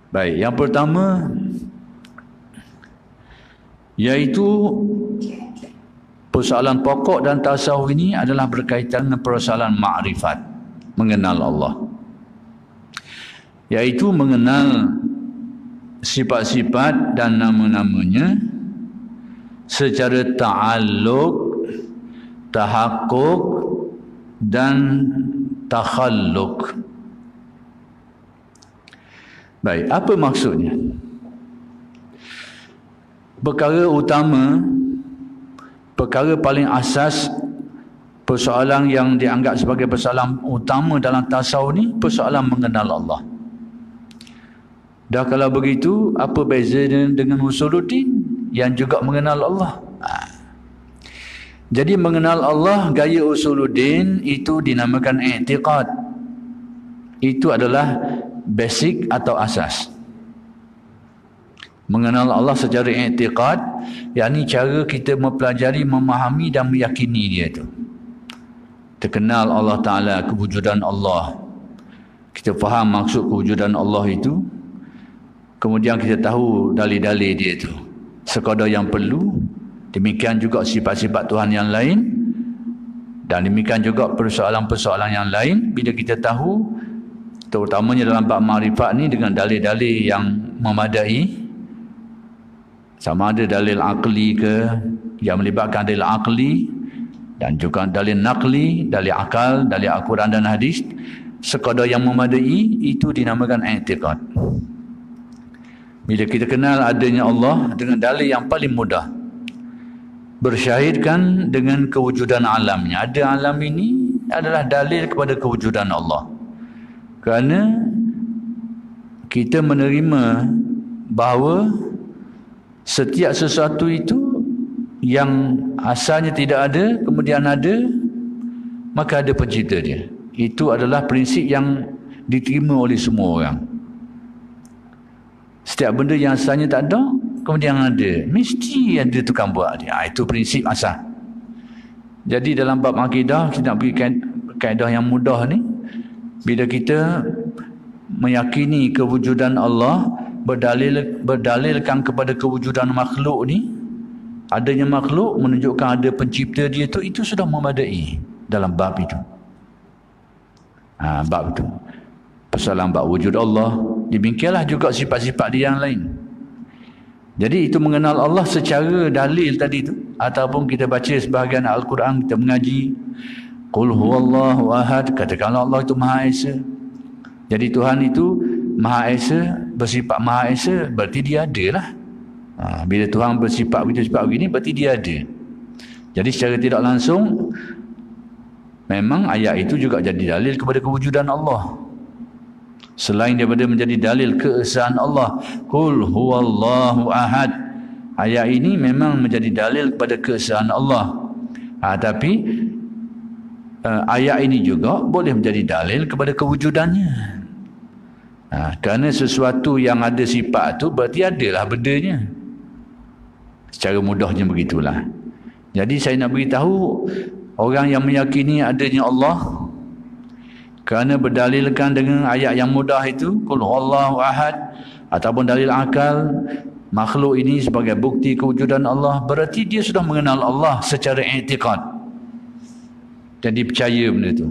Baik, yang pertama iaitu persoalan pokok dan tasawuf ini adalah berkaitan dengan persoalan makrifat, mengenal Allah. Iaitu mengenal sifat-sifat dan nama-namanya secara ta'alluq, tahakkuk dan takhalluq. Baik, apa maksudnya? Perkara utama, perkara paling asas, persoalan yang dianggap sebagai persoalan utama dalam tasawuf ni, persoalan mengenal Allah. Dah kalau begitu, apa beza dengan usuluddin yang juga mengenal Allah? Jadi mengenal Allah gaya usuluddin itu dinamakan i'tiqad. Itu adalah basic atau asas. Mengenal Allah secara i'tiqad, yakni cara kita mempelajari, memahami dan meyakini dia itu. Terkenal Allah Ta'ala, kewujudan Allah. Kita faham maksud kewujudan Allah itu. Kemudian kita tahu dalil-dalil dia itu. Sekadar yang perlu. Demikian juga sifat-sifat Tuhan yang lain. Dan demikian juga persoalan-persoalan yang lain. Bila kita tahu, terutamanya dalam bab makrifat ni dengan dalil-dalil yang memadai, sama ada dalil akli ke yang melibatkan dalil akli dan juga dalil naqli, dalil akal, dalil Al-Quran dan hadis, sekadar yang memadai, itu dinamakan i'tiqad. Bila kita kenal adanya Allah dengan dalil yang paling mudah, bersyahidkan dengan kewujudan alamnya. Ada alam ini adalah dalil kepada kewujudan Allah. Kerana kita menerima bahawa setiap sesuatu itu yang asalnya tidak ada, kemudian ada, maka ada pencipta dia. Itu adalah prinsip yang diterima oleh semua orang. Setiap benda yang asalnya tak ada, kemudian ada, mesti ada tukang buat dia. Itu prinsip asal. Jadi dalam bab akidah, kita nak pergi kaedah yang mudah ni, bila kita meyakini kewujudan Allah, berdalilkan kepada kewujudan makhluk ni, adanya makhluk menunjukkan ada pencipta dia tu, itu sudah memadai dalam bab itu. Bab itu persoalan bab wujud Allah. Demikianlah juga sifat-sifat dia yang lain. Jadi itu mengenal Allah secara dalil tadi tu, ataupun kita baca sebahagian Al-Quran, kita mengaji Qul huwallahu ahad, katakanlah Allah itu Maha Esa. Jadi Tuhan itu Maha Esa, bersifat Maha Esa, berarti dia ada lah. Bila Tuhan bersifat begitu, sifat begini, berarti dia ada. Jadi secara tidak langsung, memang ayat itu juga jadi dalil kepada kewujudan Allah. Selain daripada menjadi dalil keesaan Allah, Qul huwallahu ahad, ayat ini memang menjadi dalil kepada keesaan Allah. Tapi ayat ini juga boleh menjadi dalil kepada kewujudannya. Kerana sesuatu yang ada sifat tu berarti adalah bendanya. Secara mudahnya begitulah. Jadi saya nak beritahu orang yang meyakini adanya Allah, kerana berdalilkan dengan ayat yang mudah itu, Qul huwallahu ahad, ataupun dalil akal, makhluk ini sebagai bukti kewujudan Allah, berarti dia sudah mengenal Allah secara i'tiqad. Jadi percaya benda itu.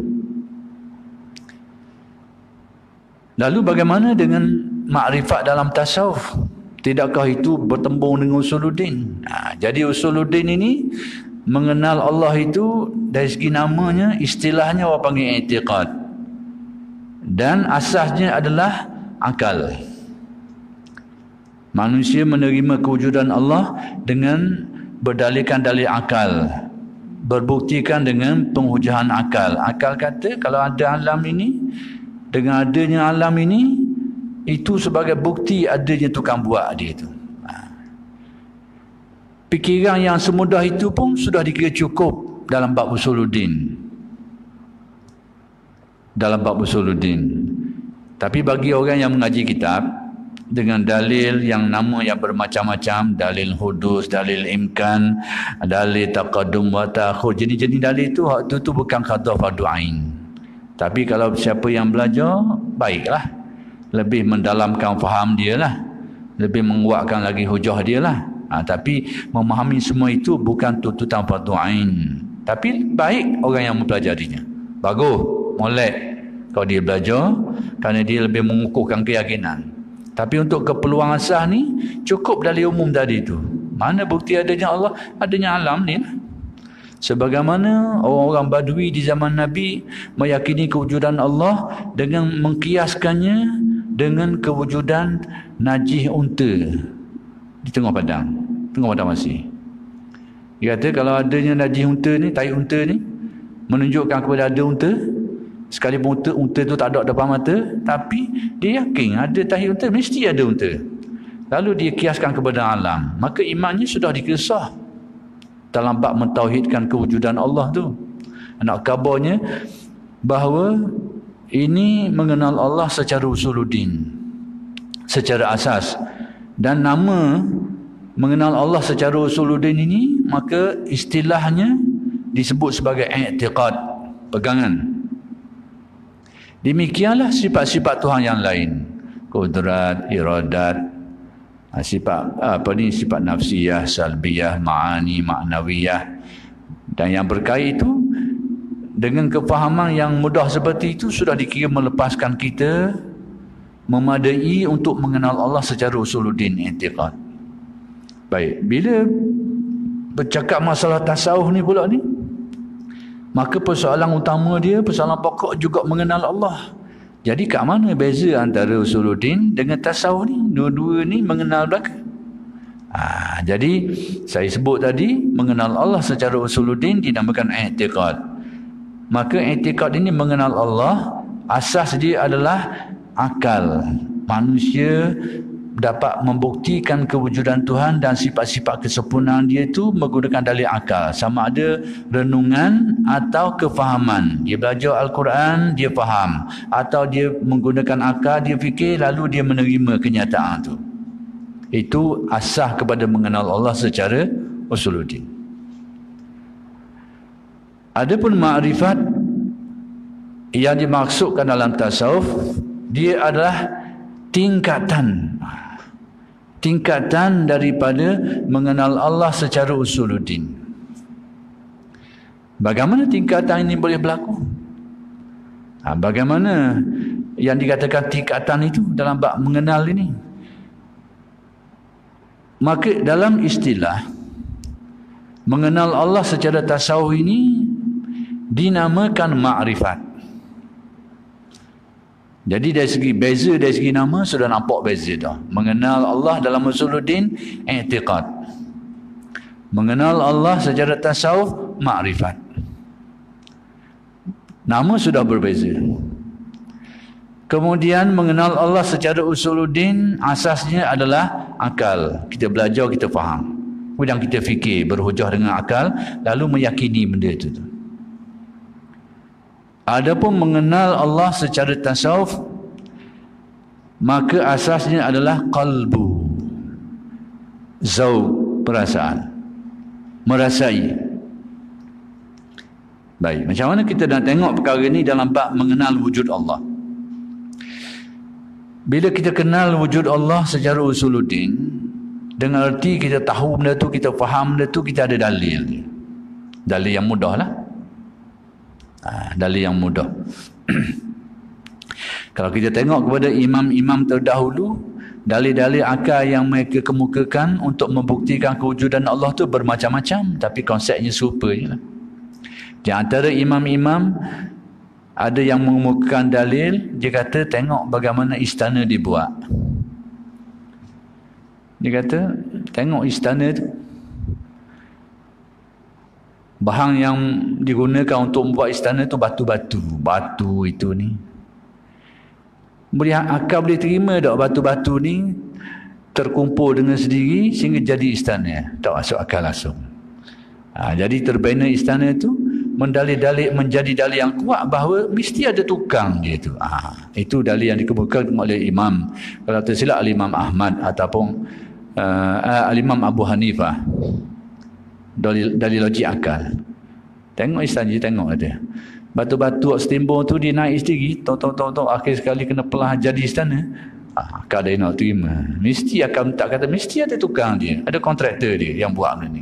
Lalu bagaimana dengan makrifat dalam tasawuf? Tidakkah itu bertembung dengan usuluddin? Jadi usuluddin ini mengenal Allah itu dari segi namanya, istilahnya orang panggil i'tiqad. Dan asasnya adalah akal. Manusia menerima kewujudan Allah dengan berdalilkan dalil akal, berbuktikan dengan penghujahan akal. Akal kata kalau ada alam ini, dengan adanya alam ini, itu sebagai bukti adanya tukang buat dia itu. Fikiran yang semudah itu pun sudah dikira cukup dalam bab usuluddin. Dalam bab usuluddin. Tapi bagi orang yang mengaji kitab dengan dalil yang nama yang bermacam-macam, dalil hudus, dalil imkan, dalil taqaddum wa ta'khur, jenis-jenis dalil itu waktu itu bukan qadha fardu ain. Tapi kalau siapa yang belajar, baiklah. lebih mendalamkan faham dia lah, lebih menguatkan lagi hujah dia lah. Tapi memahami semua itu bukan tuntutan fardu ain. Tapi baik orang yang mempelajarinya. Bagus, molek kalau dia belajar, kerana dia lebih mengukuhkan keyakinan. Tapi untuk keperluan asas ni cukup dalil umum tadi tu. Mana bukti adanya Allah, adanya alam ni lah. Sebagaimana orang-orang Badui di zaman Nabi meyakini kewujudan Allah dengan mengkiaskannya dengan kewujudan najih unta di tengah padang masih. Dia kata kalau adanya najih unta ni, tai unta ni menunjukkan kepada ada unta, sekalipun unta tu tak ada depan mata, tapi dia yakin ada tahi unta, mesti ada unta. Lalu dia kiaskan kepada alam, maka imannya sudah dikesah dalam bab mentauhidkan kewujudan Allah tu. Nak kabarnya bahawa ini mengenal Allah secara usuluddin, secara asas. Dan nama mengenal Allah secara usuluddin ini, maka istilahnya disebut sebagai i'tiqad, pegangan. Demikianlah sifat-sifat Tuhan yang lain, kudrat, iradat, sifat sifat nafsiyah, salbiyah, ma'ani, ma'nawiyah, dan yang berkait itu dengan kefahaman yang mudah seperti itu sudah dikira melepaskan kita memadai untuk mengenal Allah secara usuluddin, i'tiqad. Baik, bila bercakap masalah tasawuf ni pula ni, maka persoalan utama dia, persoalan pokok juga mengenal Allah. Jadi kat mana beza antara usuluddin dengan tasawuf ni? Dua-dua ni mengenal belaka. Jadi saya sebut tadi, mengenal Allah secara usuluddin dinamakan i'tiqad. Maka i'tiqad ini mengenal Allah, asas dia adalah akal. Manusia dapat membuktikan kewujudan Tuhan dan sifat-sifat kesempurnaan dia itu menggunakan dalil akal, sama ada renungan atau kefahaman. Dia belajar Al-Quran, dia faham, atau dia menggunakan akal, dia fikir, lalu dia menerima kenyataan itu. Itu asas kepada mengenal Allah secara usuluddin. Adapun ma'rifat yang dimaksudkan dalam tasawuf, dia adalah tingkatan daripada mengenal Allah secara usuluddin. Bagaimana tingkatan ini boleh berlaku? Bagaimana yang dikatakan tingkatan itu dalam bab mengenal ini? Maka dalam istilah mengenal Allah secara tasawuf ini dinamakan ma'rifat. Jadi dari segi beza, dari segi nama sudah nampak beza dah. Mengenal Allah dalam usuluddin, i'tiqad. Mengenal Allah secara tasawuf, ma'rifat. Nama sudah berbeza. Kemudian mengenal Allah secara usuluddin, asasnya adalah akal. Kita belajar, kita faham. Kemudian kita fikir, berhujah dengan akal, lalu meyakini benda itu. Adapun mengenal Allah secara tasawuf, maka asasnya adalah qalbu, zauq, perasaan, merasai. Baik, macam mana kita nak tengok perkara ini dalam bab mengenal wujud Allah? Bila kita kenal wujud Allah secara usuluddin, dengan erti kita tahu benda tu, kita faham benda tu, kita ada dalil. Dalil yang mudah lah. Dalil yang mudah. Kalau kita tengok kepada imam-imam terdahulu, dalil-dalil akal yang mereka kemukakan untuk membuktikan kewujudan Allah tu bermacam-macam, tapi konsepnya serupa je lah. Di antara imam-imam ada yang mengemukakan dalil, dia kata tengok bagaimana istana dibuat. Dia kata tengok istana tu, bahan yang digunakan untuk membuat istana tu batu-batu. Batu itu ni, boleh akal boleh terima tak batu-batu ni terkumpul dengan sendiri sehingga jadi istana? Tak masuk akal langsung. Jadi terbina istana itu mendalil-dalil, menjadi dalil yang kuat bahawa mesti ada tukang dia tu. Itu dalil yang dikemukakan oleh imam, kalau tersilap Imam Ahmad ataupun Imam Abu Hanifah. Dalil logik akal. Tengok istana, tengok ada batu-batu setimbung tu dia naik sendiri, tok akhir sekali kena pelah jadi istana. Akak dia nak terima. Mesti akan tak kata, mesti ada tukang dia, ada kontraktor dia yang buat benda ni.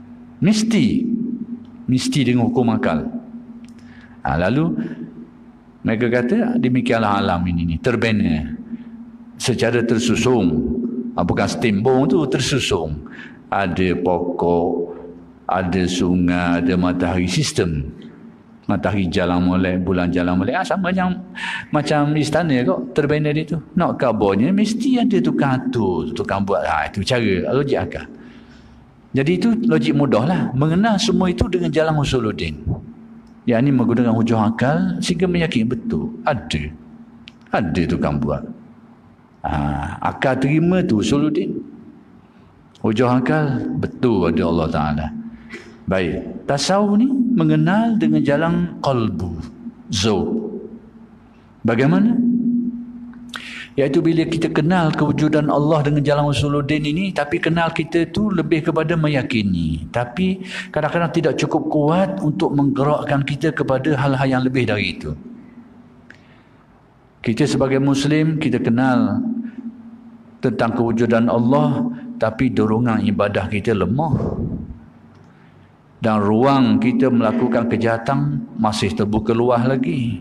Mesti dengan hukum akal. Lalu mereka kata demikianlah alam ini terbina secara tersusun. Bukan setimbung tu, tersusun. Ada pokok, ada sungai, ada matahari, sistem. Matahari jalan molek, bulan jalan molek. Sama macam istana kok, terbina dia tu. Nak kabarnya mesti ada tukang atur, tukang buat. Itu cara, logik akal. Jadi itu logik mudah lah. Mengenal semua itu dengan jalan usuluddin. Yang ini menggunakan hujah akal sehingga meyakini betul. Ada tukang buat. Akal terima tu usuluddin. Hujah akal betul ada Allah Ta'ala. Baik, tasawuf ni mengenal dengan jalan qalbu, zauq. Bagaimana? Iaitu bila kita kenal kewujudan Allah dengan jalan usuluddin ini, tapi kenal kita tu lebih kepada meyakini. Tapi kadang-kadang tidak cukup kuat untuk menggerakkan kita kepada hal-hal yang lebih dari itu. Kita sebagai Muslim, kita kenal tentang kewujudan Allah, tapi dorongan ibadah kita lemah. Dan ruang kita melakukan kejahatan masih terbuka luas lagi.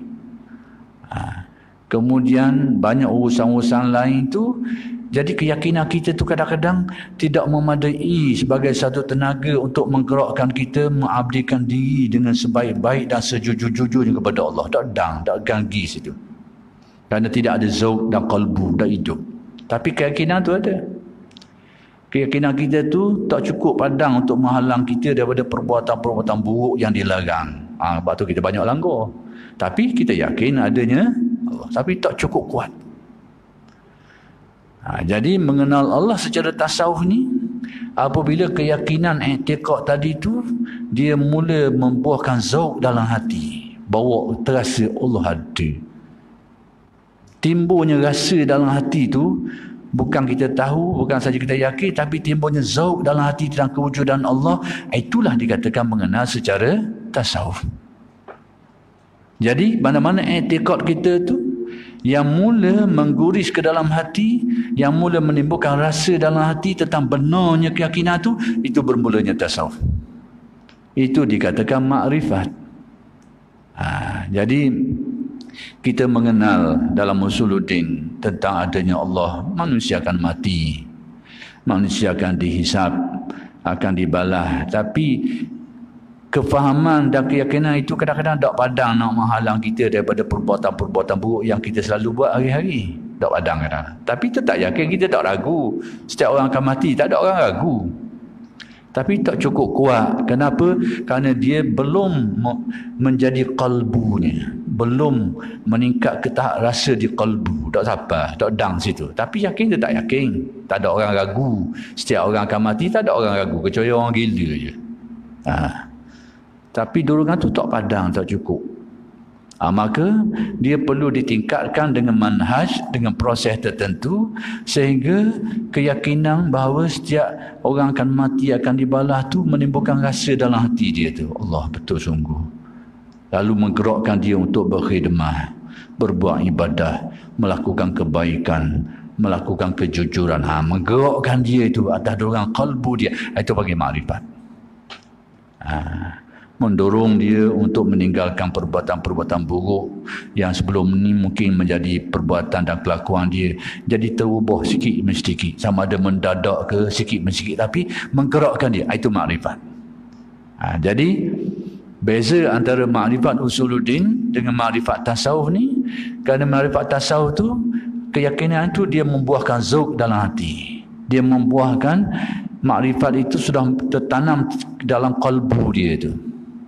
Kemudian banyak urusan-urusan lain tu, jadi keyakinan kita tu kadang-kadang tidak memadai sebagai satu tenaga untuk menggerakkan kita mengabdikan diri dengan sebaik-baik dan sejujur-jujurnya kepada Allah. Tak ganggi situ. Kerana tidak ada zauq dan qalbu, tak hidup. Tapi keyakinan tu ada. Keyakinan kita tu tak cukup padang untuk menghalang kita daripada perbuatan-perbuatan buruk yang dilarang. Sebab tu kita banyak langgar. Tapi kita yakin adanya Allah. Tapi tak cukup kuat. Jadi mengenal Allah secara tasawuf ni, apabila keyakinan i'tiqad tadi tu, dia mula membuahkan zauq dalam hati. Bawa terasa Allah ada. Timbulnya rasa dalam hati tu, bukan kita tahu, bukan saja kita yakin, tapi timbulnya zauq dalam hati tentang kewujudan Allah. Itulah dikatakan mengenal secara tasawuf. Jadi mana-mana i'tiqad kita tu yang mula mengguris ke dalam hati, yang mula menimbulkan rasa dalam hati tentang benarnya keyakinan tu, itu bermulanya tasawuf. Itu dikatakan makrifat. Jadi kita mengenal dalam usuluddin tentang adanya Allah, manusia akan mati, manusia akan dihisab, akan dibalas. Tapi kefahaman dan keyakinan itu kadang-kadang tak padang nak menghalang kita daripada perbuatan-perbuatan buruk yang kita selalu buat hari-hari. Tak padang kadang. Tapi tetap yakin, kita tak ragu. Setiap orang akan mati, tak ada orang ragu. Tapi tak cukup kuat. Kenapa? Kerana dia belum menjadi qalbunya. Belum meningkat ke tahap rasa di qalbu. Tak sabar, tak dang situ. Tapi yakin dia tak yakin. Tak ada orang ragu. Setiap orang akan mati, tak ada orang ragu. Kecuali orang gila je. Tapi dorongan tu tak padang, tak cukup. Maka dia perlu ditingkatkan dengan manhaj, dengan proses tertentu, sehingga keyakinan bahawa setiap orang akan mati, akan dibalas tu menimbulkan rasa dalam hati dia tu, Allah betul sungguh. Lalu menggerakkan dia untuk berkhidmah, berbuat ibadah, melakukan kebaikan, melakukan kejujuran. Menggerakkan dia itu atas dorongan qalbu dia. Itu bagi makrifat. Mendorong dia untuk meninggalkan perbuatan-perbuatan buruk yang sebelum ni mungkin menjadi perbuatan dan kelakuan dia jadi terubah sikit demi sedikit, sama ada mendadak ke sikit demi sikit, tapi menggerakkan dia. Itu makrifat. Jadi beza antara makrifat usuluddin dengan makrifat tasawuf ni, kerana makrifat tasawuf tu keyakinan tu dia membuahkan zauq dalam hati, dia membuahkan makrifat itu sudah tertanam dalam qalbu dia tu.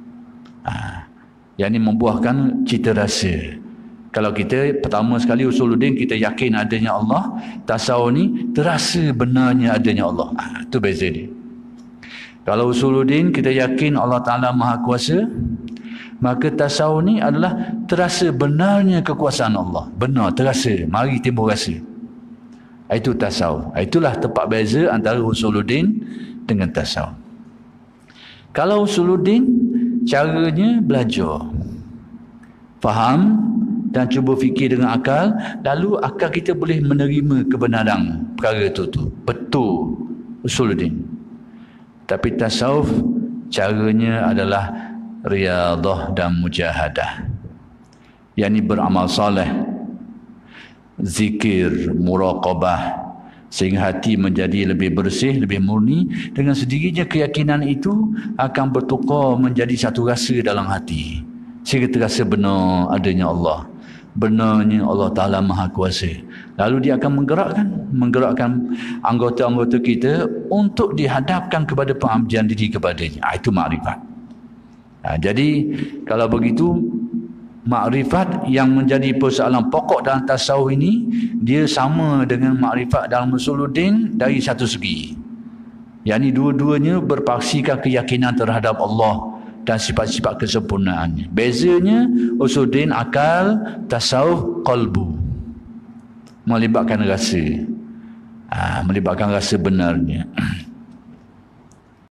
Yang ini membuahkan cita rasa. Kalau kita pertama sekali usuluddin kita yakin adanya Allah, tasawuf ni terasa benarnya adanya Allah. Itu beza dia. Kalau usuluddin kita yakin Allah Ta'ala Maha Kuasa, maka tasawuf ni adalah terasa benarnya kekuasaan Allah. Benar, terasa, mari timbul rasa. Itu tasawuf. Itulah tempat beza antara usuluddin dengan tasawuf. Kalau usuluddin caranya belajar. faham dan cuba fikir dengan akal, lalu akal kita boleh menerima kebenaran perkara itu tu. Betul usuluddin. Tapi tasawuf caranya adalah riyadah dan mujahadah. Yani beramal soleh, zikir, muraqabah, sehingga hati menjadi lebih bersih, lebih murni. Dengan sendirinya keyakinan itu akan bertukar menjadi satu rasa dalam hati, sehingga terasa benar adanya Allah, benarnya Allah Ta'ala Maha Kuasa. Lalu dia akan menggerakkan anggota-anggota kita untuk dihadapkan kepada pengabdian diri kepadanya. Itu makrifat. Jadi kalau begitu, makrifat yang menjadi persoalan pokok dalam tasawuf ini, dia sama dengan makrifat dalam usuluddin dari satu segi. Yani dua-duanya berpaksikan keyakinan terhadap Allah dan sifat-sifat kesempurnaannya. Bezanya usuluddin akal, tasawuf qalbu, melibatkan rasa. Melibatkan rasa benarnya.